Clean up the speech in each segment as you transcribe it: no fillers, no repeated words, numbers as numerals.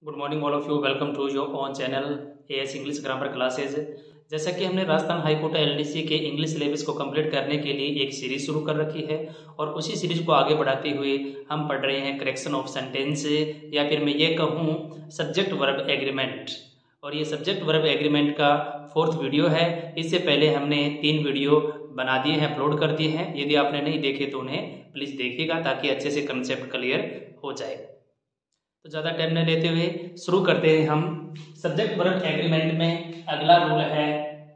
Good morning all of you. Welcome to your own channel AS English grammar classes. जैसा कि हमने Rajasthan high court LDC के English syllabus को complete करने के लिए एक सीरीज शुरू कर रखी है और उसी सीरीज को आगे बढ़ाते हुए हम पढ़ रहे हैं करेक्शन ऑफ सेंटेंस, या फिर मैं ये कहूँ सब्जेक्ट वर्ब एग्रीमेंट। और ये सब्जेक्ट वर्ब एग्रीमेंट का 4th वीडियो है। इससे पहले हमने 3 वीडियो बना दिए हैं, अपलोड कर दिए हैं। यदि आपने नहीं देखे तो उन्हें प्लीज़ देखिएगा ताकि अच्छे से कंसेप्ट क्लियर हो जाए। तो ज़्यादा टाइम न लेते हुए शुरू करते हैं हम। सब्जेक्ट वर्ब एग्रीमेंट में अगला रूल है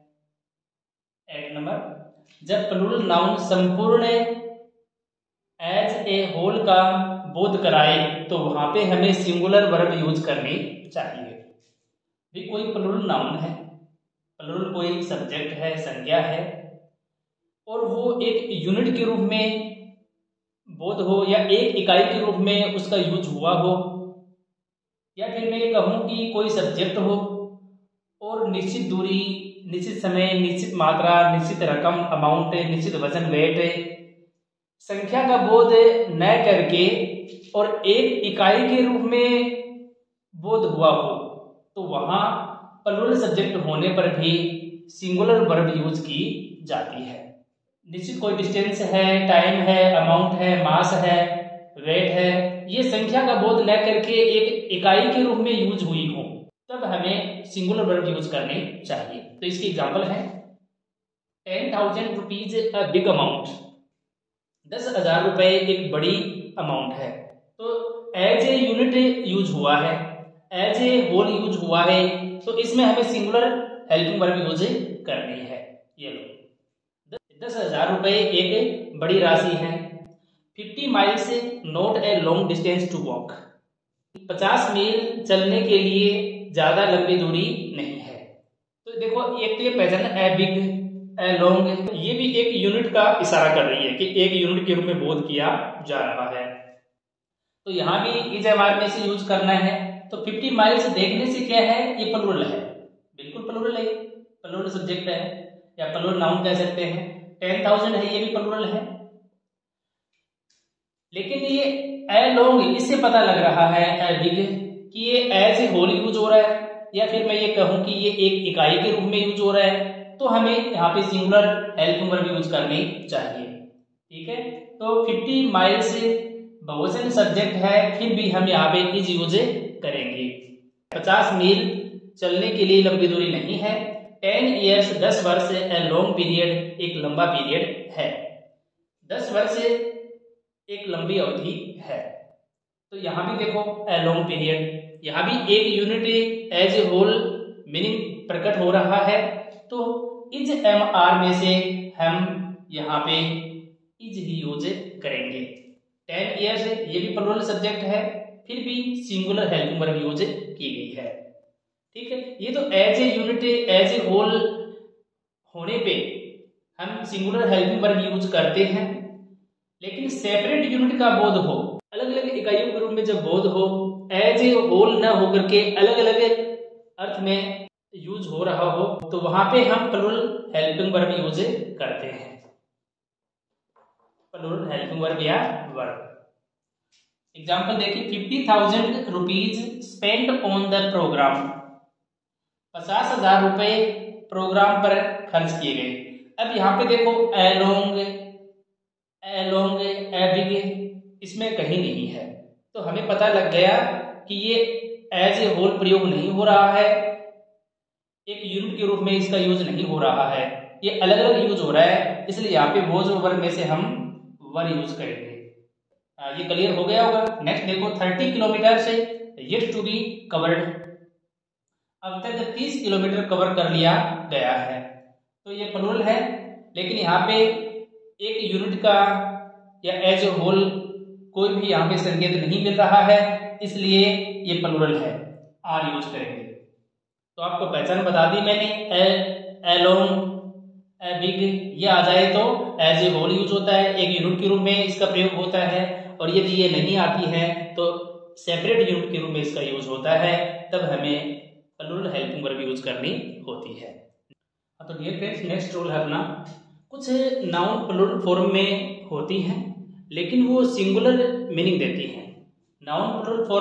एड नंबर, जब प्लूरल नाउन संपूर्ण एज ए होल का बोध कराए तो वहां पे हमें सिंगुलर वर्ब यूज करनी चाहिए। भी कोई प्लूरल नाउन है, प्लूरल कोई सब्जेक्ट है, संज्ञा है, और वो एक यूनिट के रूप में बोध हो या एक इकाई के रूप में उसका यूज हुआ हो, या फिर मैं कहूँ कि कोई सब्जेक्ट हो और निश्चित दूरी, निश्चित समय, निश्चित मात्रा, निश्चित रकम, अमाउंट, निश्चित वजन, वेट, संख्या का बोध न करके और एक इकाई के रूप में बोध हुआ हो तो वहां प्लूरल सब्जेक्ट होने पर भी सिंगुलर वर्ब यूज की जाती है। निश्चित कोई डिस्टेंस है, टाइम है, अमाउंट है, मास है, वेट है, ये संख्या का बोध न करके एक इकाई के रूप में यूज हुई हो तब हमें सिंगुलर वर्ब यूज करने चाहिए। तो इसकी एग्जांपल है 10,000 रुपीज अ बिग अमाउंट। 10,000 रुपए एक बड़ी अमाउंट है। तो एज ए यूनिट यूज हुआ है, एज ए होल यूज हुआ है, तो इसमें हमें सिंगुलर हेल्पिंग वर्ब यूज करनी है। ये लो, 10,000 रुपए एक बड़ी राशि है। 50 miles not a long distance to walk. 50 मील चलने के लिए ज्यादा लंबी दूरी नहीं है। तो देखो, एक तो ये पहचान ए बिग, ए लॉन्ग, ये भी एक यूनिट का इशारा कर रही है कि एक यूनिट के रूप में बोध किया जा रहा है। तो यहाँ भी इज एम आर में से यूज करना है। तो 50 माइल्स देखने से क्या है, ये प्लूरल है, बिल्कुल प्लूरल है, प्लूरल सब्जेक्ट है या प्लूरल नाउन कह सकते हैं। 10,000 है, ये भी प्लूरल है। लेकिन ये ए लॉन्ग, इससे पता लग रहा है ए बिग कि ये एज ए होल यूज हो रहा है, या फिर मैं ये कहूं कि ये एक इकाई के रूप में यूज हो रहा है, तो हमें यहाँ पे सिंगुलर हेल्पिंग वर्ब यूज करनी चाहिए। ठीक है, तो 50 माइल्स बहुवचन सब्जेक्ट है, फिर भी हम यहाँ पे इज यूज करेंगे। 50 मील चलने के लिए लंबी दूरी नहीं है। 10 ईयर्स 10 वर्ष ए लॉन्ग पीरियड, एक लंबा पीरियड है। 10 वर्ष एक लंबी अवधि है। तो यहां भी देखो ए लॉन्ग पीरियड, यहां भी एक unit as a whole meaning प्रकट हो रहा है। तो इज एम आर में से हम यहाँ पे इज ही यूज करेंगे। 10 ईयर्स, ये भी प्लूरल सब्जेक्ट है, फिर भी सिंगुलर हेल्पिंग वर्ब यूज की गई है। ठीक है, ये तो as a unit, as a whole होने पे हम सिंगुलर हेल्पिंग वर्ब यूज करते हैं। लेकिन सेपरेट यूनिट का बोध हो, अलग अलग इकाइयों के रूप में जब बोध हो, एज ए होल न होकर के अलग अलग अर्थ में यूज हो रहा हो, तो वहां पे हम प्लूरल हेल्पिंग वर्ब यूज करते हैं, प्लूरल हेल्पिंग वर्ब या वर्ब। एग्जांपल देखिए, 50,000 rupees spend on the programme. 50,000 रुपए प्रोग्राम पर खर्च किए गए। अब यहाँ पे देखो ए लॉन्ग, ए बिग इसमें कहीं नहीं है, तो हमें पता लग गया कि ये एज ए होल प्रयोग नहीं हो रहा है, एक यूनिट के रूप में इसका यूज नहीं हो रहा है, ये अलग अलग यूज हो रहा है। इसलिए यहाँ पे वो जो वर्ब में से हम वर यूज करेंगे। ये क्लियर हो गया होगा। नेक्स्ट देखो, 30 किलोमीटर से येट टू बी कवर्ड। अब तक 30 किलोमीटर कवर कर लिया गया है। तो ये प्लूरल है, लेकिन यहाँ पे एक यूनिट का या एज ए होल कोई भी यहाँ पे संकेत नहीं मिल रहा है, इसलिए ये प्लूरल है, आर यूज करेंगे। तो आपको पहचान बता दी मैंने, ए लॉन्ग, ए बिग, ये आ जाए तो एज ए होल यूज होता है, एक यूनिट के रूप में इसका प्रयोग होता है। और यदि ये नहीं आती है तो सेपरेट यूनिट के रूप में इसका यूज होता है, तब हमें प्लूरल हेल्पिंग वर्ब यूज करनी होती है। तो डियर फ्रेंड्स, नेक्स्ट रूल है अपना, कुछ नाउन प्लूरल फॉर्म में होती हैं लेकिन वो सिंगुलर मीनिंग देती हैं। Noun plural form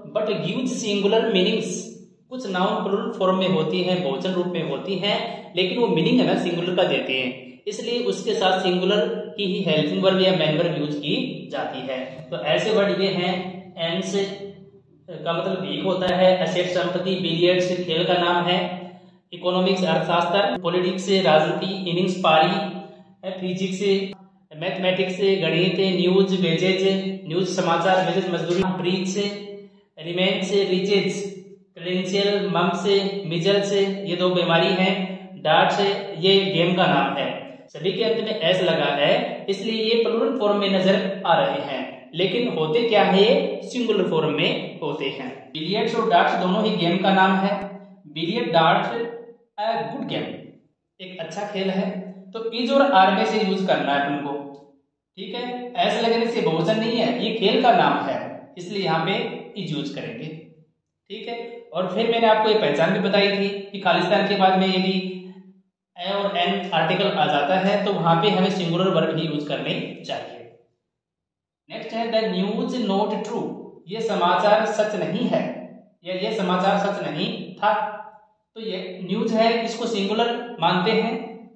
but gives singular meanings. कुछ नाउन प्लुरल फॉर्म में होती हैं, बहुवचन रूप में होती हैं, लेकिन वो मीनिंग है ना सिंगुलर का देते हैं, इसलिए उसके साथ सिंगुलर की ही हेल्पिंग वर्ब या मेन वर्ब यूज की जाती है। तो ऐसे वर्ड ये हैं, एंड्स का मतलब वीक होता है, एसेट संपत्ति, बिलियर्ड्स खेल का नाम है, इकोनॉमिक्स अर्थशास्त्र, पॉलिटिक्स राजनीति, इनिंग्स पारी, फिजिक्स मैथमेटिक्स गणित, न्यूज वेजेज न्यूज समाचार, वेजेज मजदूरी, breech remains, riches credentials, mumps measles ये 2 बीमारी हैं, डार्ट्स ये गेम का नाम है। सभी के अंत में एस लगा है, इसलिए ये प्लुरल फॉर्म में नजर आ रहे हैं, लेकिन होते क्या है, सिंगुलर फॉर्म में होते हैं। बिलियर्ड्स और डार्ट्स दोनों ही गेम का नाम है। Billiard darts a good game, एक अच्छा खेल है। तो इज और आर में से यूज करना है तुमको, ठीक है। एस लगने से बहुवचन नहीं है, ये खेल का नाम है, इसलिए यहाँ पे इज यूज करेंगे, ठीक है। और फिर मैंने आपको ये पहचान भी बताई थी कि खालिस्तान के बाद में यदि ए और एन आर्टिकल आ जाता है तो वहां पे हमें सिंगुलर वर्ब ही यूज करने चाहिए। नेक्स्ट है द न्यूज नॉट ट्रू, ये समाचार सच नहीं है या ये समाचार सच नहीं था। तो ये न्यूज है, इसको सिंगुलर मानते हैं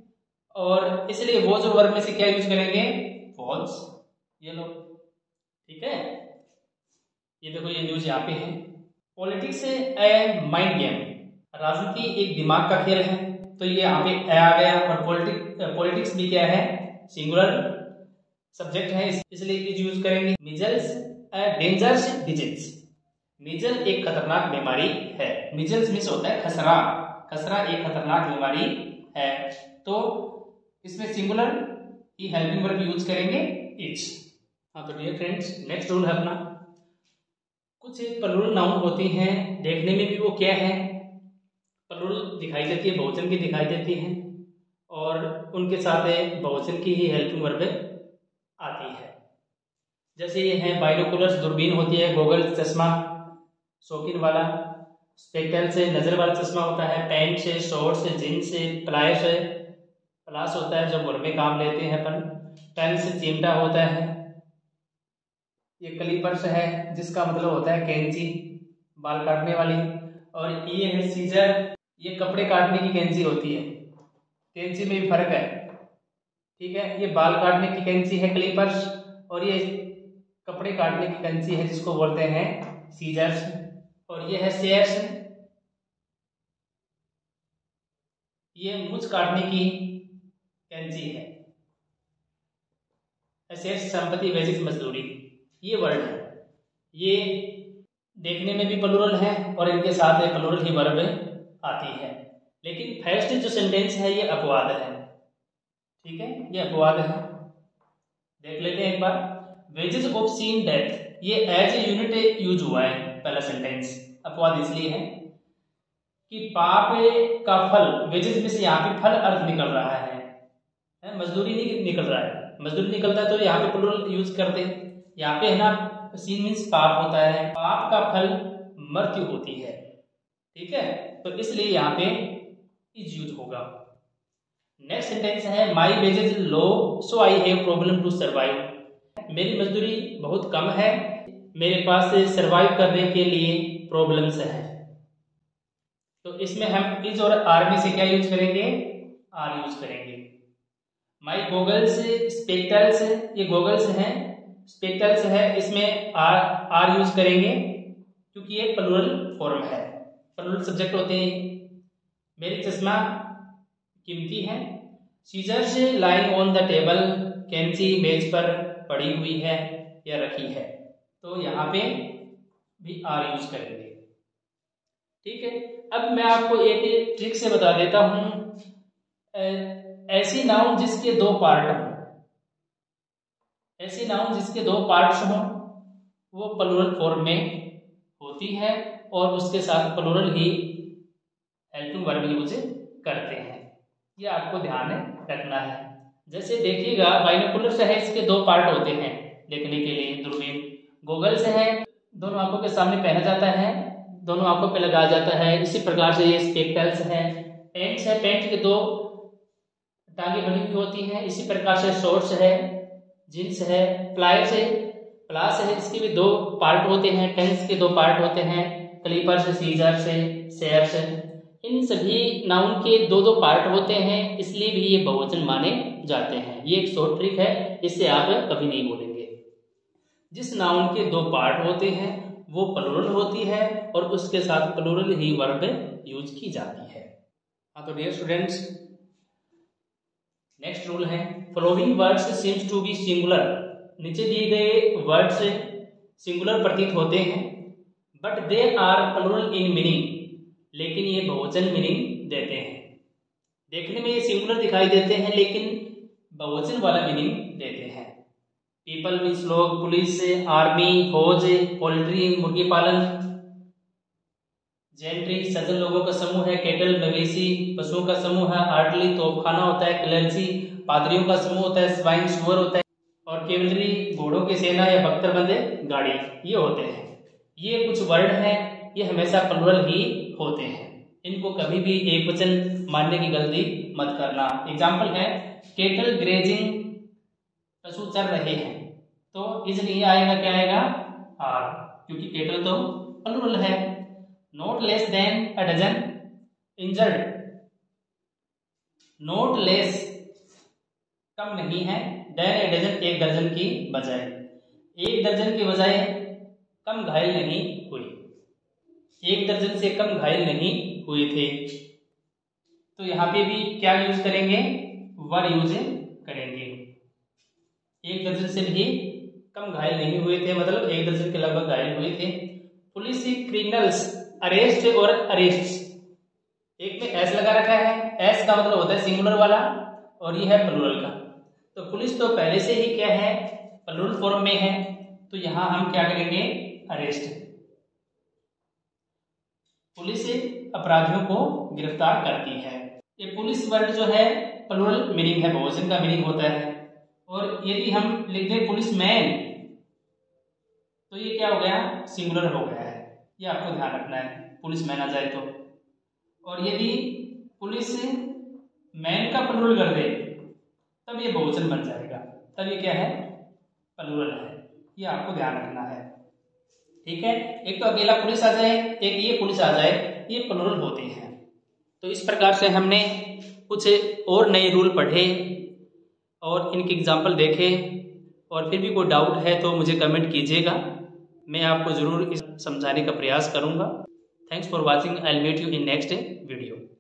और इसलिए वो जो वर्ब में से क्या यूज करेंगे, फॉल्स। ये लो, ठीक है, ये देखो ये न्यूज यहाँ पे है। पॉलिटिक्स ए माइंड गेम, राजनीति एक दिमाग का खेल है, तो ये यहाँ पे ए आ गया। और पॉलिटिक्स भी क्या है, सिंगुलर सब्जेक्ट है, इसलिए इज यूज करेंगे। Measles a dangerous disease, measle एक खतरनाक बीमारी है। मिजल्स मिस होता है खसरा, खसरा एक खतरनाक बीमारी है, तो इसमें सिंगुलर की हेल्पिंग वर्ब यूज करेंगे इज। हाँ तो डियर फ्रेंड्स, नेक्स्ट रूल है अपना, कुछ प्लुरल नाउन होती हैं, देखने में भी वो क्या है, प्लुरल दिखाई देती है, बहुवचन की दिखाई देती है, और उनके साथ बहुवचन की ही हेल्पिंग वर्ब आती है। जैसे ये है बाइनोकुलर्स, दूरबीन होती है, गोगल्स चश्मा शौकीन वाला, स्पेक्टल से नजर वाला चश्मा होता है, पैंट से, शॉर्ट्स से, जींस से, प्लायर्स से, प्लास होता है जो घर में काम लेते हैं अपन, पेन से चिमटा होता है, ये क्लिपर्स है जिसका मतलब होता है कैंची बाल काटने वाली, और ये है सीजर, ये कपड़े काटने की कैंची होती है, कैंची में भी फर्क है, ठीक है। ये बाल काटने की कैंची है क्लिपर्स, और ये कपड़े काटने की कैंची है जिसको बोलते हैं सीजर्स। और ये है शेयर्स, ये मूंछ काटने की कैंची है। शेयर्स संपत्ति, वेजेस मजदूरी, ये वर्ड है, ये देखने में भी प्लुरल है और इनके साथ प्लुरल ही वर्ब आती है। लेकिन फर्स्ट जो सेंटेंस है ये अपवाद है, ठीक है, ये अपवाद है। देख लेते हैं एक बार। वेजेस ऑफ सीन डेथ, ये एज ए यूनिट यूज हुआ है पहला सेंटेंस, अपवाद इसलिए है कि पाप का फल, वेजेस में से यहाँ पे फल अर्थ निकल रहा है, मजदूरी नहीं निकल रहा है। मजदूरी निकलता है तो यहाँ पे प्लुरल यूज करते हैं, यहाँ पे है ना सीन मीन्स पाप होता है, पाप का फल मृत्यु होती है, ठीक है, तो इसलिए यहाँ पे इज यूज होगा। नेक्स्ट सेंटेंस है my wages low so I have problem to survive, मेरी मजदूरी बहुत कम है, मेरे पास सर्वाइव करने के लिए प्रॉब्लम्स है। तो इसमें हम इज और आर में से क्या यूज करेंगे, आर यूज करेंगे। माई गोगल्स स्पेक्टल्स, ये गोगल्स हैं, स्पेक्टल्स है, इसमें आर यूज करेंगे क्योंकि ये प्लुरल फॉर्म है, प्लुरल सब्जेक्ट होते हैं। मेरी चश्मा कीमती है। Scissors lying on the table, कैंची मेज पर पड़ी हुई है या रखी है, तो यहाँ पे भी आर यूज करेंगे, ठीक है। अब मैं आपको एक ट्रिक से बता देता हूं, ऐसी नाउन जिसके 2 पार्ट हों, ऐसी नाउन जिसके 2 पार्ट्स हों वो प्लुरल फॉर्म में होती है और उसके साथ प्लुरल ही हेल्पिंग वर्ब यूज करते हैं, ये आपको ध्यान रखना है। जैसे देखिएगा बाइनोकुलर्स है, इसके 2 पार्ट होते हैं देखने के लिए, दूरबीन। गोगल्स है, दोनों आंखों के सामने पहना जाता है, दोनों आंखों पे लगाया जाता है। इसी प्रकार से ये स्पेक्टल्स है। पेंट्स है, पेंट के 2 टांगे बनी हुई होती हैं। इसी प्रकार से शॉर्ट्स है, जींस है। प्लायर्स है, क्लास है, इसके भी दो पार्ट होते हैं, टेंस के दो पार्ट होते हैं, क्लीपर्स, सीजर्स, शेयर्स। इन सभी नाउन के दो दो पार्ट होते हैं, इसलिए भी ये बहुवचन माने जाते हैं। ये एक शॉर्ट ट्रिक है, इससे आप कभी नहीं बोलेंगे। जिस नाउन के दो पार्ट होते हैं वो प्लूरल होती है और उसके साथ प्लूरल ही वर्ब यूज की जाती है। हाँ तो डियर स्टूडेंट्स, नेक्स्ट रूल है following words seems to be singular. नीचे दिए गए वर्ड्स सिंगुलर प्रतीत होते हैं, but they are plural in meaning, लेकिन ये बहुवचन मीनिंग देते हैं। देखने में ये सिंगुलर दिखाई देते हैं लेकिन बहुवचन वाला मीनिंग देते हैं। पीपल मीन्स लोग, पुलिस, आर्मी, फौज, पोल्ट्री मुर्गी पालन, जेंट्री सज्जन लोगों का समूह है, केटल मवेशी पशुओं का समूह है, आर्टली तोपखाना होता है, क्लर्जी पादरियों का समूह होता है, स्वाइन सुअर होता है, और केवलरी घोड़ों की सेना या बख्तरबंद गाड़ी, ये होते हैं। ये कुछ वर्ड हैं, ये हमेशा प्लूरल ही होते हैं, इनको कभी भी एक वचन मानने की गलती मत करना। एग्जाम्पल है केटल ग्रेजिंग, पशु चर रहे हैं, तो इज नहीं आएगा, क्या आएगा आर, क्योंकि केटल तो प्लूरल है। Not less than a dozen injured, not less कम नहीं है, देन ए डजन एक दर्जन की बजाय, एक दर्जन की बजाय कम घायल नहीं हुई, एक दर्जन से कम घायल नहीं हुए थे। तो यहाँ पे भी क्या यूज करेंगे, वर यूज करेंगे। एक दर्जन से भी कम घायल नहीं हुए थे, मतलब एक दर्जन के लगभग घायल हुए थे। पुलिस क्रिमिनल्स अरेस्ट और अरेस्ट, एक में एस लगा रखा है, एस का मतलब होता है सिंगुलर वाला और ये है प्लूरल का। तो पुलिस तो पहले से ही क्या है, प्लूरल फॉर्म में है, तो यहां हम क्या करेंगे, अरेस्ट। पुलिस अपराधियों को गिरफ्तार करती है। ये पुलिस वर्ड जो है प्लूरल मीनिंग है, बहुवचन का मीनिंग होता है। और यदि हम लिख दें पुलिस मैन, तो ये क्या हो गया, सिंगुलर हो गया है, ये आपको ध्यान रखना है, पुलिस मैन आ जाए तो। और यदि पुलिस मैन का प्लूरल कर दे तब ये बहुवचन बन जाएगा, तब ये क्या है, प्लूरल है, ये आपको ध्यान रखना है। ठीक है, एक तो अकेला पुलिस आ जाए, एक ये पुलिस आ जाए, ये प्लूरल होते हैं। तो इस प्रकार से हमने कुछ और नए रूल पढ़े और इनके एग्जाम्पल देखे, और फिर भी कोई डाउट है तो मुझे कमेंट कीजिएगा, मैं आपको जरूर समझाने का प्रयास करूंगा। Thanks for watching, I will meet you in next video.